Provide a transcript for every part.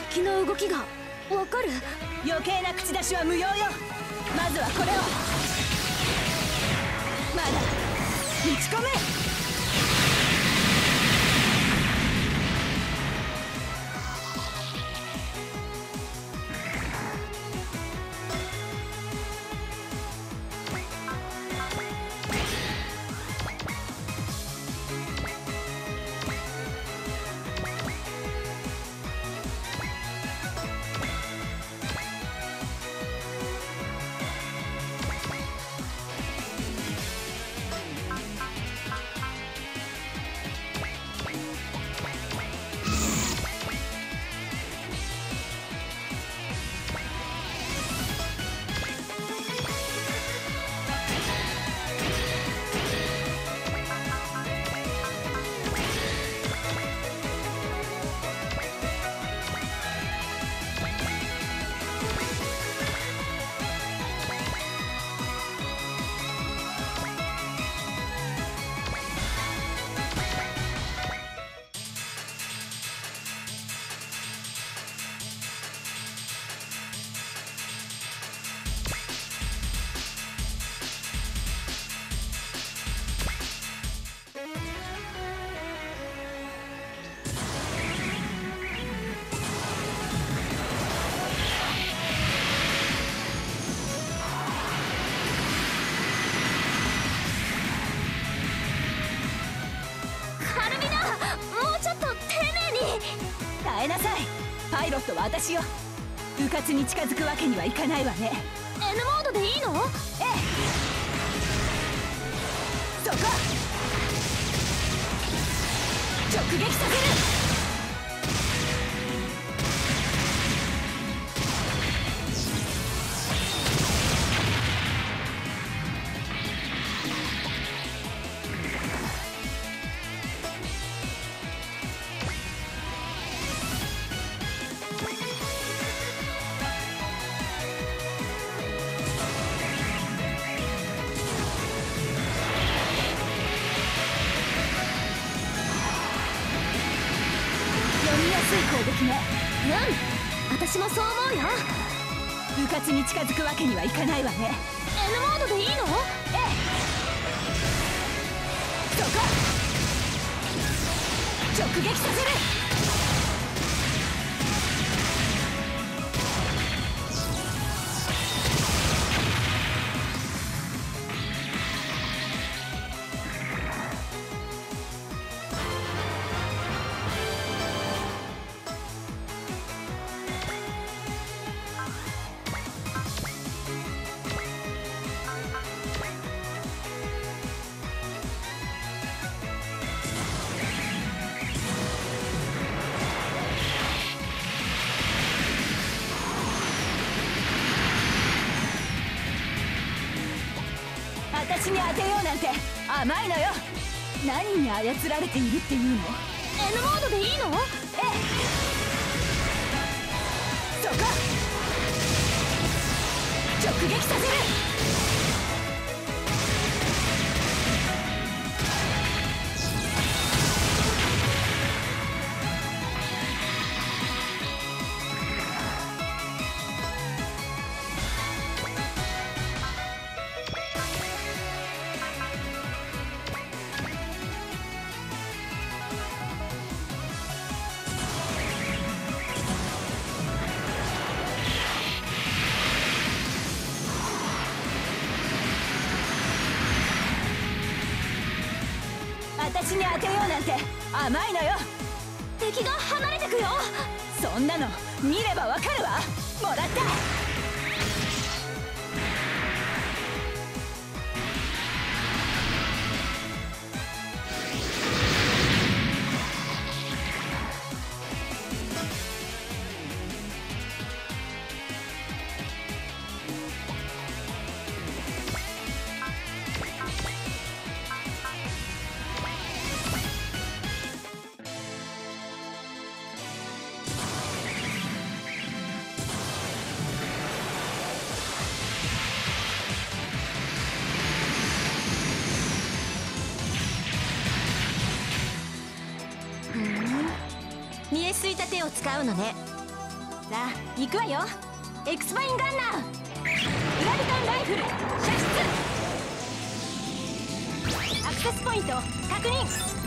敵の動きがわかる？ 余計な口出しは無用よ。まずはこれを。まだ打ち込め。耐えなさい。パイロットは私よ。迂闊に近づくわけにはいかないわね。 N モードでいいの？ ええ、そこ直撃させる。攻撃ね。 うん、私もそう思うよ。 迂闊に近づくわけにはいかないわね。 N モードでいいの？ ええ、そこ直撃させる。私に当てようなんて甘いのよ。何に操られているっていうの？ N モードでいいの？ ええ、そこ直撃させる。私に当てようなんて甘いのよ。 敵が離れてくよ。 そんなの見ればわかるわ。もらった。 見えすいた手を使うのね。 さあ行くわよ。エクスパインガンナー、グラビトンライフル射出。アクセスポイント確認。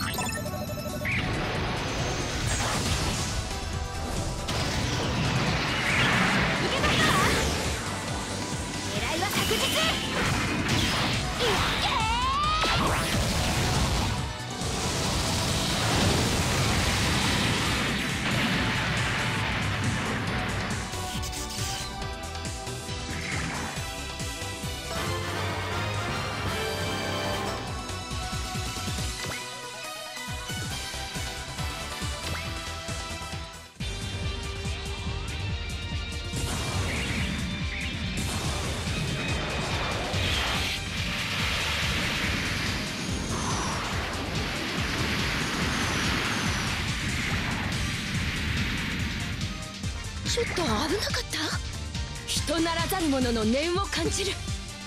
ちょっと危なかった。人ならざる者の念を感じる。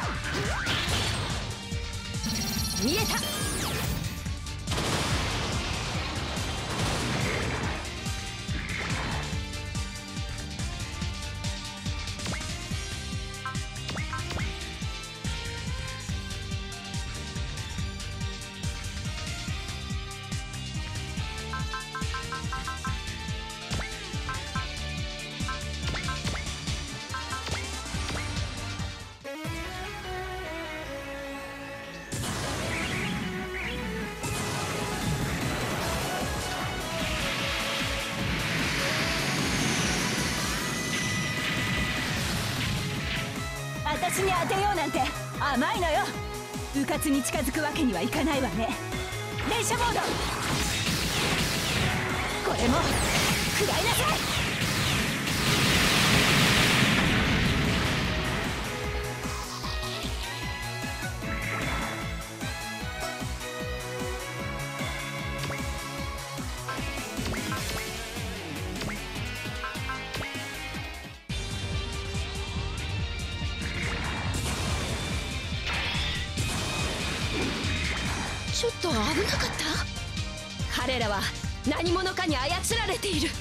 見えた。 私に当てようなんて甘いのよ。迂闊に近づくわけにはいかないわね。連射モード、これも食らいなさい。 ちょっと危なかった。彼らは何者かに操られている。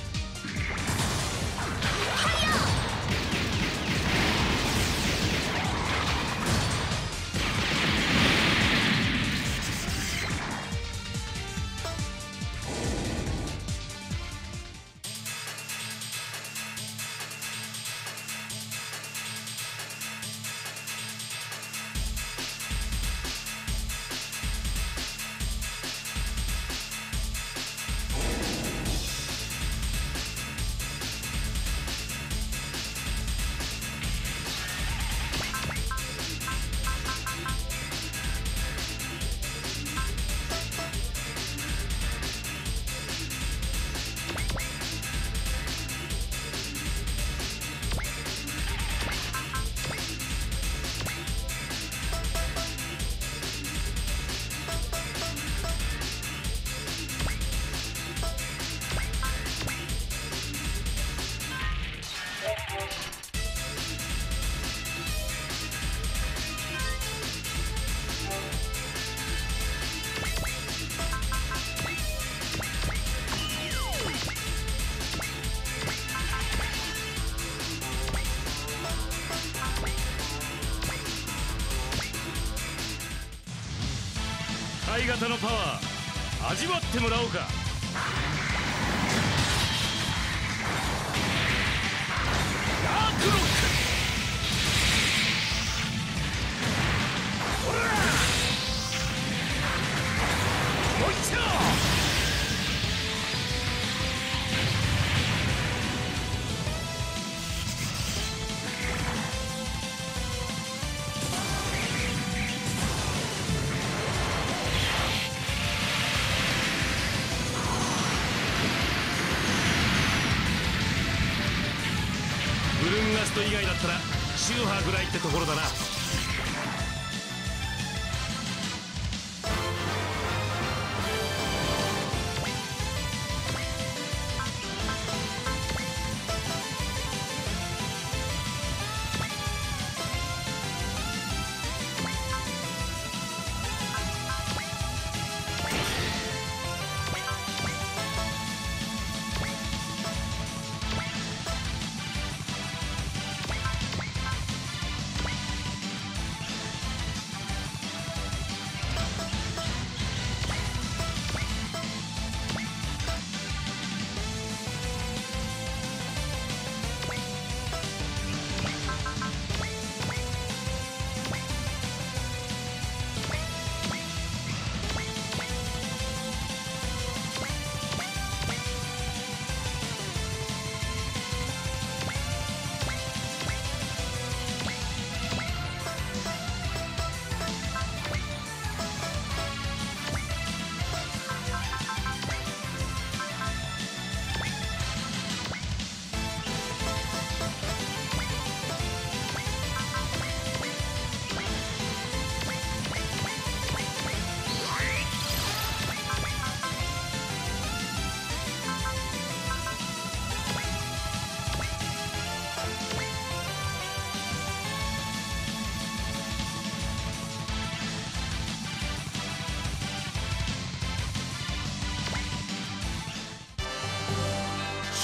体型のパワー味わってもらおうか。ダークロック、ほらもう一丁。ブルンガスト以外だったらシューハーぐらいってところだな。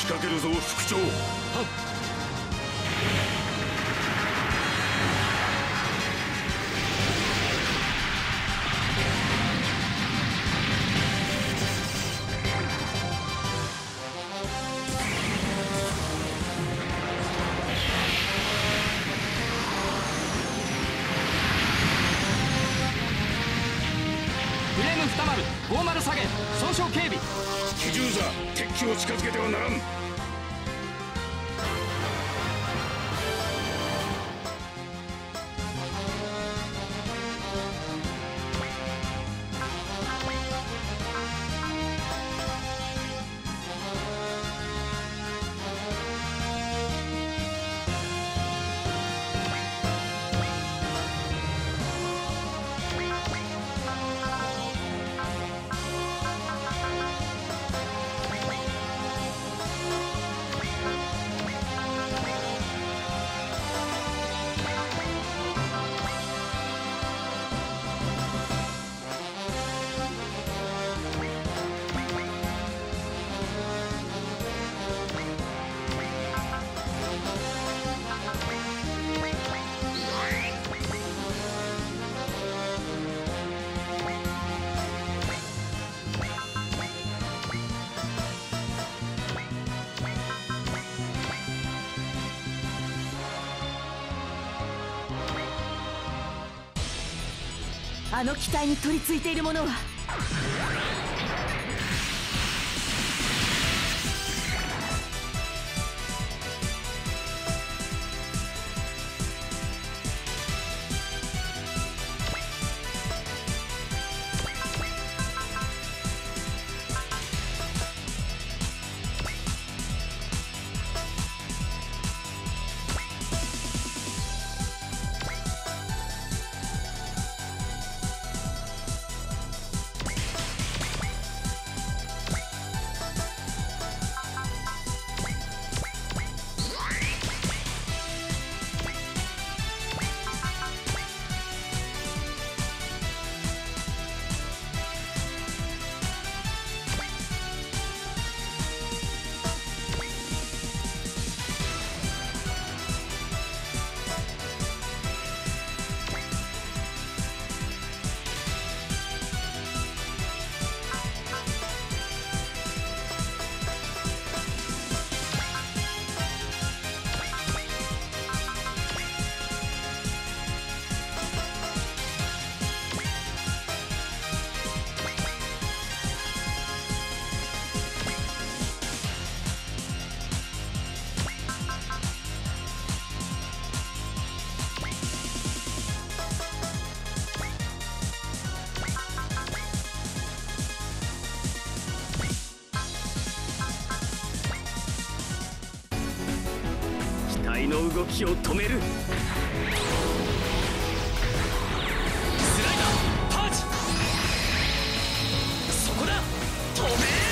掛けるぞ副長。はっ。 フレーム205丸下げ損傷警備。 機銃座敵機を近づけてはならん。 あの機体に取り付いているものは機体の動きを止める。スライダーパンチ。そこだ止め。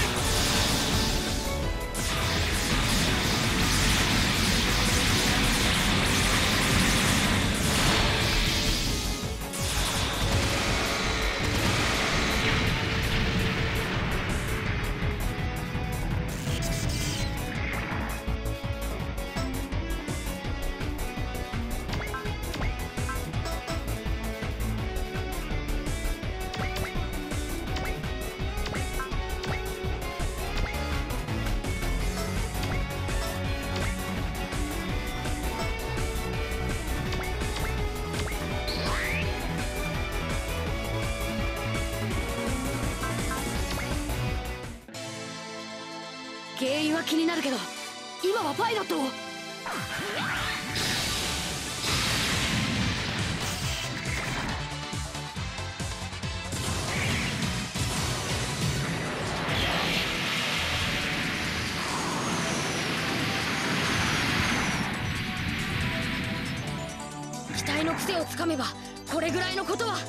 原因は気になるけど今はパイロットを。機体の癖をつかめばこれぐらいのことは。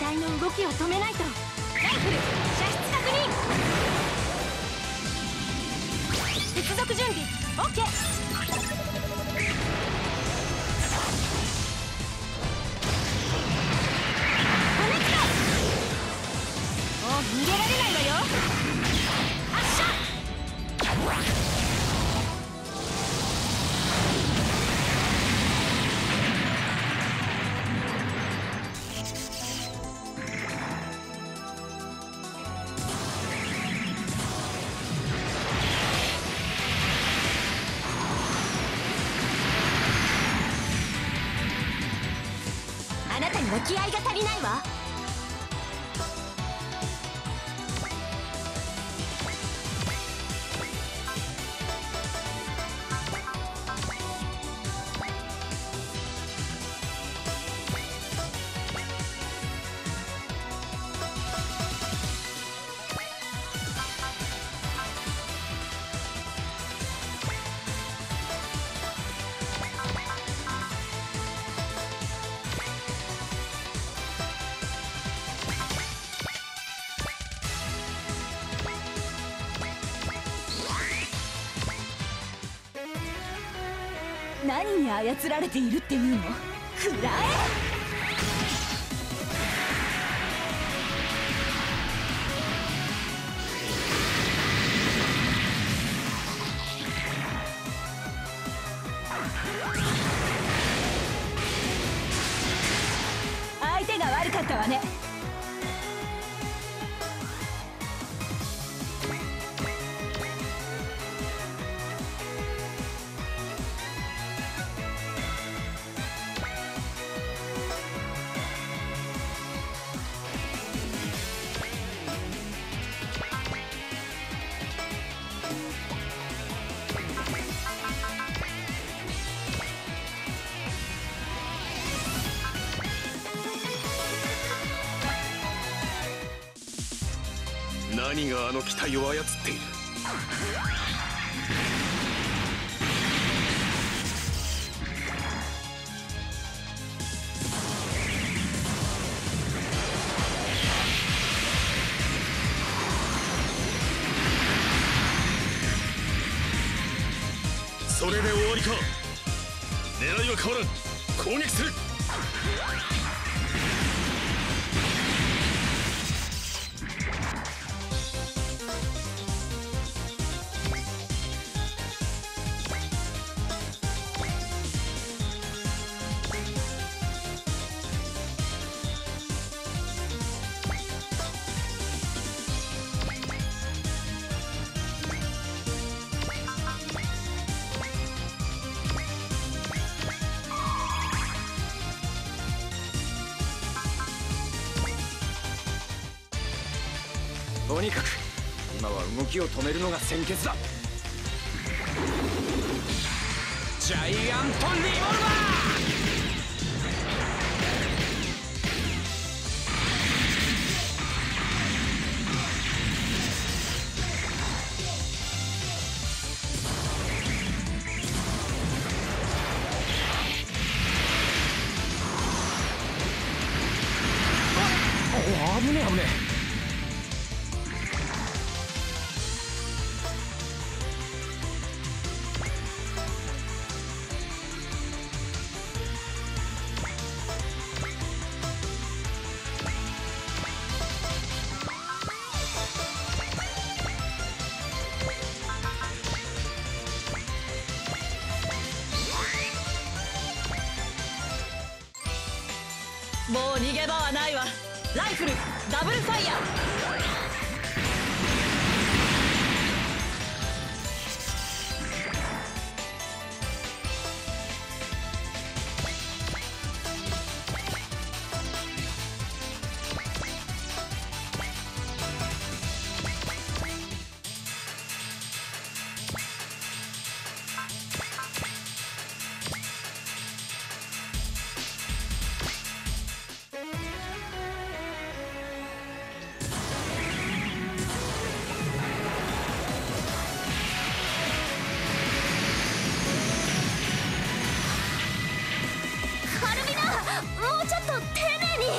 機体の動きを止めないと。ライフル射出確認。接続準備 OK。 コネクト。もう逃げられないわよ。発射。あなたには気合が足りないわ。 何に操られているっていうの？食らえ！相手が悪かったわね。 何があの機体を操っている。それで終わりか。狙いは変わらん。攻撃する。 とにかく今は動きを止めるのが先決だ。ジャイアントリボルバー。危ねえ危ねえ。 もう逃げ場はないわ。ライフルダブルファイヤー。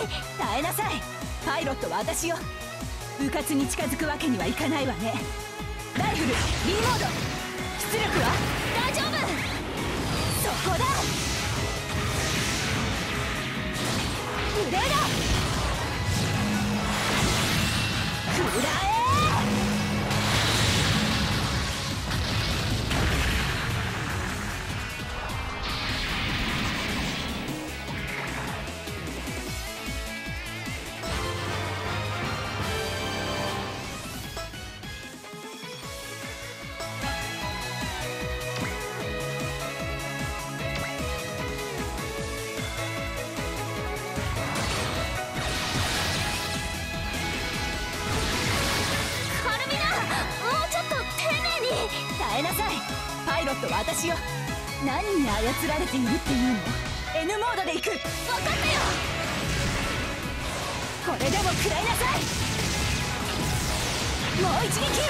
耐えなさい。パイロットは私よ。迂闊に近づくわけにはいかないわね。ライフル B モード。出力は大丈夫。 そこだ。腕だ。食らえ。 カルミナ、もうちょっと丁寧に。 耐えなさい。パイロットは私よ。何に操られているっていうの。 N モードで行く。 分かったよ。 これでも食らいなさい。もう一撃。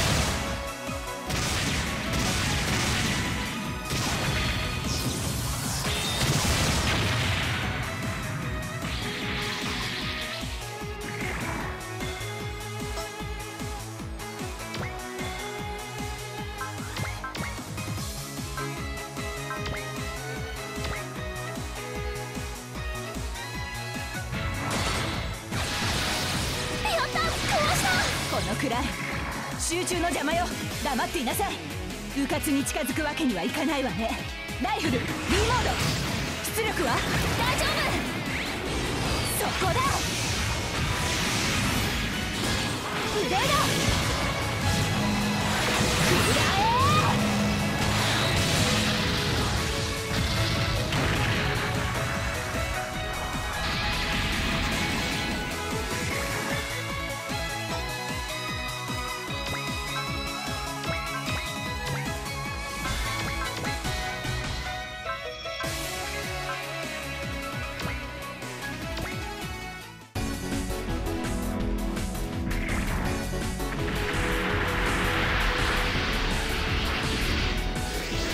やった、壊した。 このくらい。集中の邪魔よ。黙っていなさい。迂闊に近づくわけにはいかないわね。ライフル B モード。出力は大丈そこだ。腕だ。食らえ。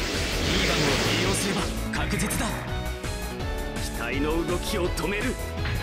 いい番号を利用すれば確実だ。 機体の動きを止める。